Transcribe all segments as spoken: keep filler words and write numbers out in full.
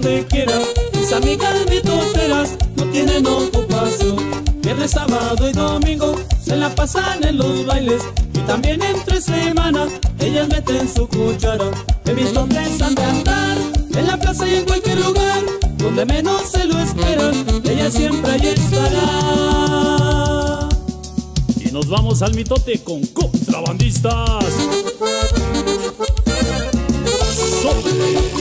donde quiera. Mis amigas mitoteras no tienen ocupación. Viernes, sábado y domingo se la pasan en los bailes. Y también entre semana ellas meten su cuchara. He visto que han de andar en la plaza y en cualquier lugar donde menos se lo esperan, ella siempre allí estará. Y nos vamos al mitote con Contrabandistas. ¡Sobre!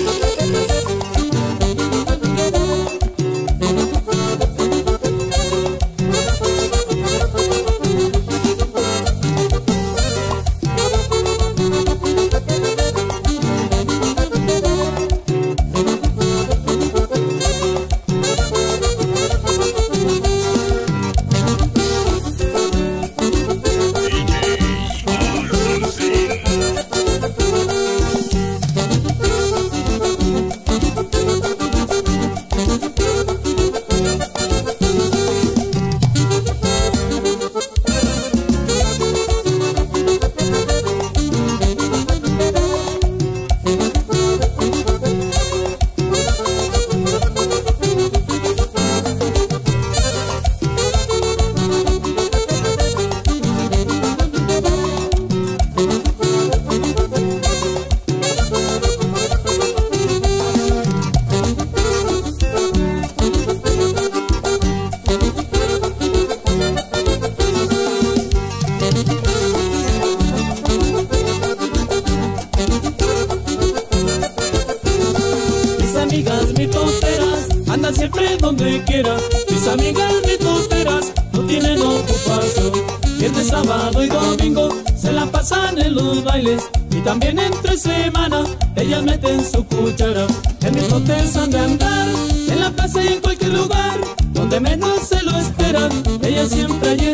Andan siempre donde quiera. Mis amigas mitoteras no tienen ocupación. Viernes, sábado y domingo se la pasan en los bailes. Y también entre semana ellas meten su cuchara. En mitotes han de andar en la plaza y en cualquier lugar donde menos se lo esperan, ellas siempre allí